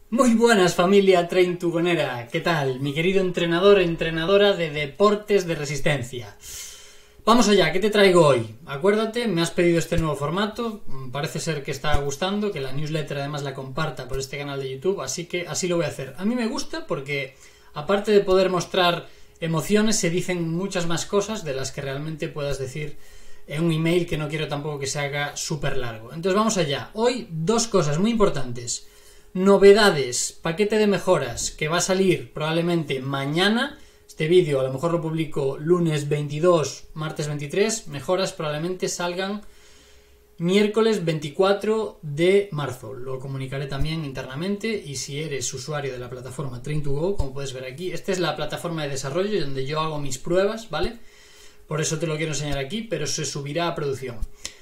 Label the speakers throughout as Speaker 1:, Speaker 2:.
Speaker 1: Muy buenas, familia Train2Gonera. ¿Qué tal? Mi querido entrenador e entrenadora de deportes de resistencia. Vamos allá, ¿qué te traigo hoy? Acuérdate, me has pedido este nuevo formato, parece ser que está gustando, que la newsletter además la comparta por este canal de YouTube, así que así lo voy a hacer. A mí me gusta porque, aparte de poder mostrar emociones, se dicen muchas más cosas de las que realmente puedas decir en un email, que no quiero tampoco que se haga súper largo. Entonces vamos allá. Hoy dos cosas muy importantes. Novedades, paquete de mejoras que va a salir probablemente mañana. Este vídeo a lo mejor lo publico lunes 22, martes 23. Mejoras probablemente salgan miércoles 24 de marzo. Lo comunicaré también internamente, y si eres usuario de la plataforma Train2Go, como puedes ver aquí, esta es la plataforma de desarrollo donde yo hago mis pruebas, ¿vale? Por eso te lo quiero enseñar aquí, pero se subirá a producción.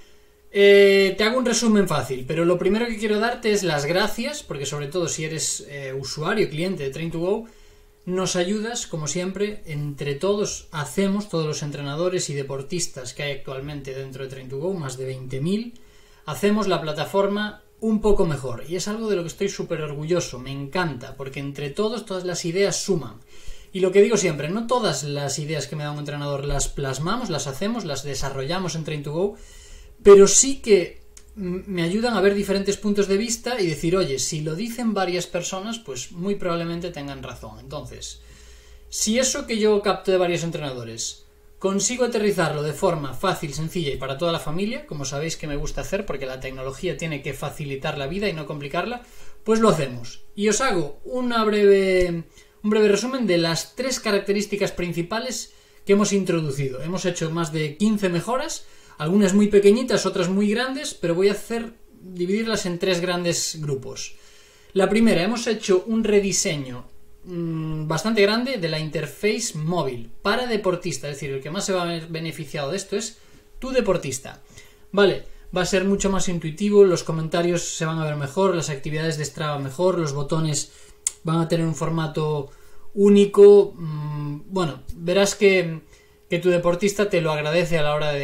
Speaker 1: Te hago un resumen fácil, pero lo primero que quiero darte es las gracias, porque sobre todo si eres usuario, cliente de Train2Go, nos ayudas, como siempre, entre todos hacemos, todos los entrenadores y deportistas que hay actualmente dentro de Train2Go, más de 20.000, hacemos la plataforma un poco mejor, y es algo de lo que estoy súper orgulloso, me encanta, porque entre todos, todas las ideas suman. Y lo que digo siempre, no todas las ideas que me da un entrenador las plasmamos, las hacemos, las desarrollamos en Train2Go, pero sí que me ayudan a ver diferentes puntos de vista y decir, oye, si lo dicen varias personas, pues muy probablemente tengan razón. Entonces, si eso que yo capto de varios entrenadores consigo aterrizarlo de forma fácil, sencilla y para toda la familia, como sabéis que me gusta hacer porque la tecnología tiene que facilitar la vida y no complicarla, pues lo hacemos. Y os hago un breve resumen de las 3 características principales que hemos introducido. Hemos hecho más de 15 mejoras, algunas muy pequeñitas, otras muy grandes, pero voy a dividirlas en 3 grandes grupos. La primera, hemos hecho un rediseño bastante grande de la interface móvil para deportista, es decir, el que más se va a ver beneficiado de esto es tu deportista. Vale, va a ser mucho más intuitivo, los comentarios se van a ver mejor, las actividades de Strava mejor, los botones van a tener un formato único. Bueno, verás que tu deportista te lo agradece a la hora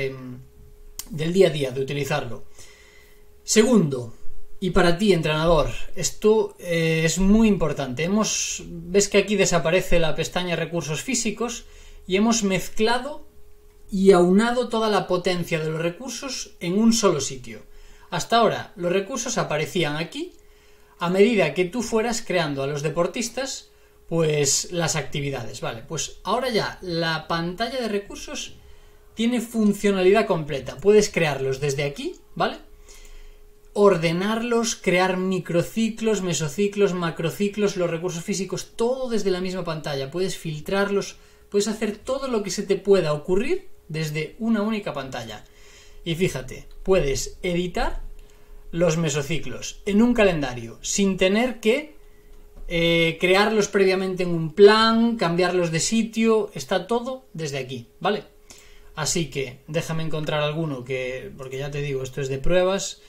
Speaker 1: del día a día, de utilizarlo. Segundo, y para ti, entrenador, esto es muy importante. Ves que aquí desaparece la pestaña recursos físicos y hemos mezclado y aunado toda la potencia de los recursos en un solo sitio. Hasta ahora los recursos aparecían aquí a medida que tú fueras creando a los deportistas pues las actividades, ¿vale? Pues ahora ya la pantalla de recursos tiene funcionalidad completa. Puedes crearlos desde aquí, ¿vale? Ordenarlos, crear microciclos, mesociclos, macrociclos, los recursos físicos, todo desde la misma pantalla. Puedes filtrarlos, puedes hacer todo lo que se te pueda ocurrir desde una única pantalla. Y fíjate, puedes editar los mesociclos en un calendario sin tener que crearlos previamente en un plan, cambiarlos de sitio, está todo desde aquí, ¿vale? Así que déjame encontrar alguno porque ya te digo, esto es de pruebas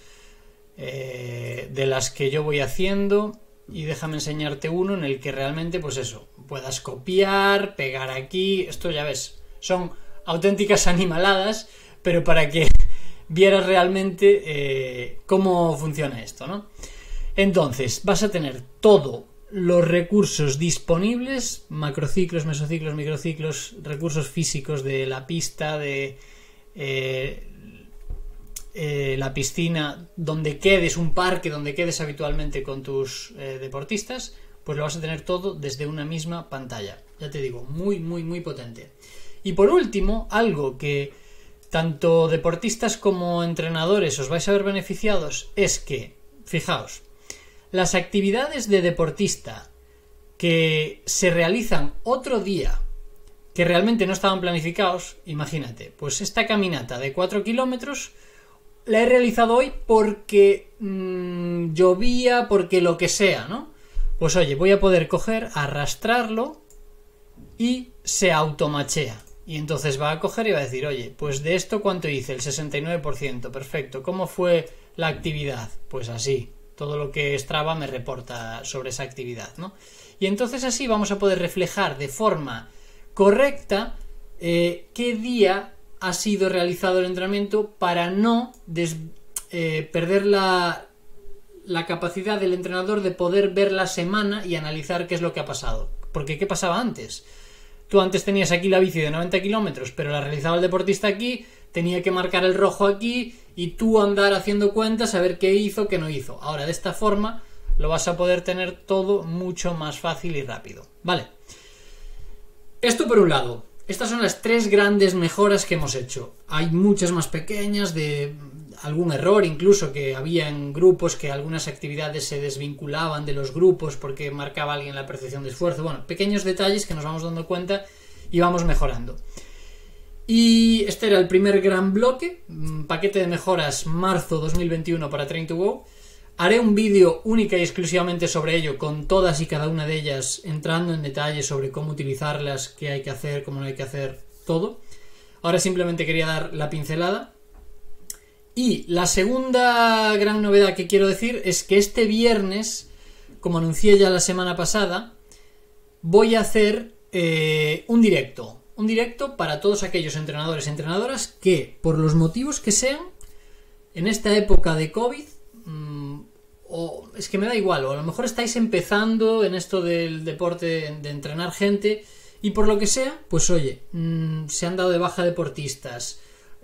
Speaker 1: de las que yo voy haciendo, y déjame enseñarte uno en el que realmente, pues eso, puedas copiar, pegar aquí, esto ya ves, son auténticas animaladas, pero para que vieras realmente cómo funciona esto, ¿no? Entonces, vas a tener todos los recursos disponibles, macrociclos, mesociclos, microciclos, recursos físicos de la pista, de la piscina, donde quedes, un parque donde quedes habitualmente con tus deportistas, pues lo vas a tener todo desde una misma pantalla. Ya te digo, muy, muy, muy potente. Y por último, algo que tanto deportistas como entrenadores os vais a ver beneficiados es que, fijaos, las actividades de deportista que se realizan otro día, que realmente no estaban planificados, imagínate, pues esta caminata de 4 kilómetros la he realizado hoy porque llovía, porque lo que sea, ¿no? Pues oye, voy a poder coger, arrastrarlo y se automachea. Y entonces va a coger y va a decir, oye, pues de esto ¿cuánto hice? El 69%, perfecto. ¿Cómo fue la actividad? Pues así. Todo lo que Strava me reporta sobre esa actividad, ¿no? Y entonces así vamos a poder reflejar de forma correcta qué día ha sido realizado el entrenamiento para no perder la capacidad del entrenador de poder ver la semana y analizar qué es lo que ha pasado. Porque ¿qué pasaba antes? Tú antes tenías aquí la bici de 90 kilómetros, pero la realizaba el deportista aquí, tenía que marcar el rojo aquí y tú andar haciendo cuentas a ver qué hizo, qué no hizo. Ahora, de esta forma, lo vas a poder tener todo mucho más fácil y rápido. Vale. Esto por un lado. Estas son las 3 grandes mejoras que hemos hecho. Hay muchas más pequeñas, de algún error incluso que había en grupos, que algunas actividades se desvinculaban de los grupos porque marcaba alguien la percepción de esfuerzo. Bueno, pequeños detalles que nos vamos dando cuenta y vamos mejorando. Y este era el primer gran bloque, paquete de mejoras marzo 2021 para Train2Go. Haré un vídeo única y exclusivamente sobre ello, con todas y cada una de ellas, entrando en detalle sobre cómo utilizarlas, qué hay que hacer, cómo no hay que hacer, todo. Ahora simplemente quería dar la pincelada. Y la segunda gran novedad que quiero decir es que este viernes, como anuncié ya la semana pasada, voy a hacer un directo. Un directo para todos aquellos entrenadores y entrenadoras que, por los motivos que sean, en esta época de COVID, o es que me da igual, o a lo mejor estáis empezando en esto del deporte, de entrenar gente, y por lo que sea, pues oye, se han dado de baja deportistas,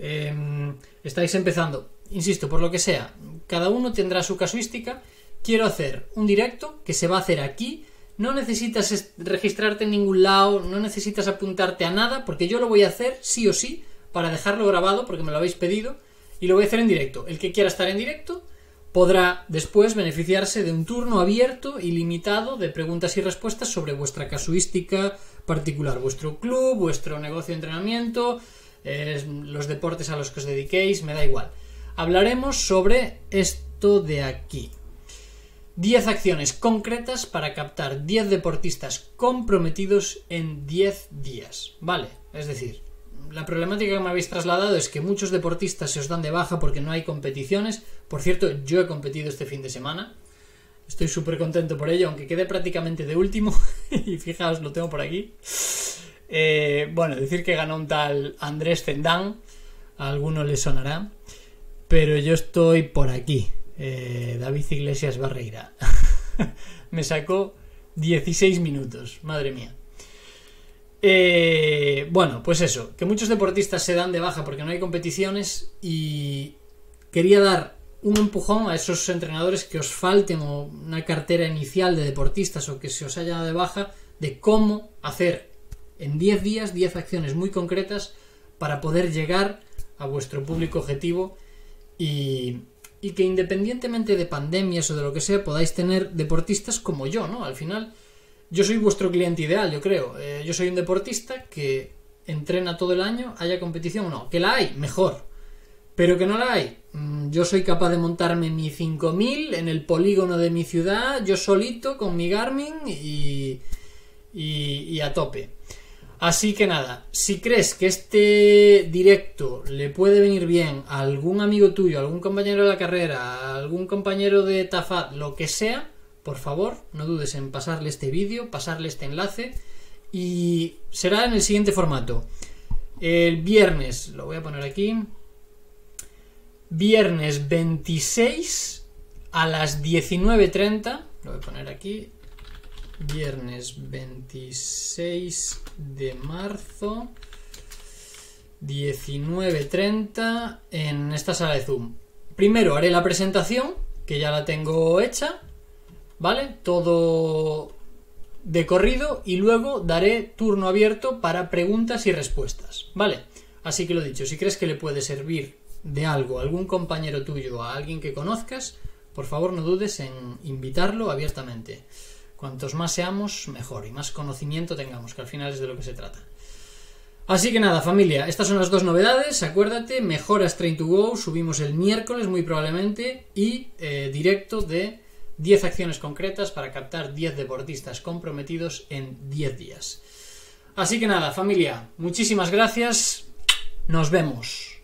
Speaker 1: estáis empezando, insisto, por lo que sea, cada uno tendrá su casuística. Quiero hacer un directo que se va a hacer aquí. No necesitas registrarte en ningún lado, no necesitas apuntarte a nada, porque yo lo voy a hacer sí o sí, para dejarlo grabado, porque me lo habéis pedido, y lo voy a hacer en directo. El que quiera estar en directo podrá después beneficiarse de un turno abierto y limitado de preguntas y respuestas sobre vuestra casuística particular, vuestro club, vuestro negocio de entrenamiento, los deportes a los que os dediquéis, me da igual. Hablaremos sobre esto de aquí. 10 acciones concretas para captar 10 deportistas comprometidos en 10 días. Vale, es decir, la problemática que me habéis trasladado es que muchos deportistas se os dan de baja porque no hay competiciones. Por cierto, yo he competido este fin de semana. Estoy súper contento por ello, aunque quedé prácticamente de último. Y fijaos, lo tengo por aquí. Bueno, decir que ganó un tal Andrés Zendán, a alguno le sonará, pero yo estoy por aquí. David Iglesias Barreira. Me sacó 16 minutos, madre mía. Bueno, pues eso, que muchos deportistas se dan de baja porque no hay competiciones, y quería dar un empujón a esos entrenadores que os falten o una cartera inicial de deportistas, o que se os haya dado de baja, de cómo hacer en 10 días 10 acciones muy concretas para poder llegar a vuestro público objetivo y que independientemente de pandemias o de lo que sea, podáis tener deportistas como yo, ¿no? Al final, yo soy vuestro cliente ideal, yo creo. Yo soy un deportista que entrena todo el año, haya competición o no. Que la hay, mejor. Pero que no la hay. Yo soy capaz de montarme mi 5000 en el polígono de mi ciudad, yo solito, con mi Garmin y a tope. Así que nada, si crees que este directo le puede venir bien a algún amigo tuyo, a algún compañero de la carrera, a algún compañero de Tafat, lo que sea, por favor, no dudes en pasarle este vídeo, pasarle este enlace, y será en el siguiente formato. El viernes, lo voy a poner aquí, viernes 26 a las 19:30, lo voy a poner aquí, viernes 26 de marzo 19:30 en esta sala de Zoom. Primero haré la presentación, que ya la tengo hecha, ¿vale? Todo de corrido, y luego daré turno abierto para preguntas y respuestas, ¿vale? Así que lo dicho, si crees que le puede servir de algo a algún compañero tuyo, a alguien que conozcas, por favor no dudes en invitarlo abiertamente. Cuantos más seamos, mejor, y más conocimiento tengamos, que al final es de lo que se trata. Así que nada, familia, estas son las 2 novedades. Acuérdate, mejoras Train2Go, subimos el miércoles muy probablemente, y directo de 10 acciones concretas para captar 10 deportistas comprometidos en 10 días. Así que nada, familia, muchísimas gracias, nos vemos.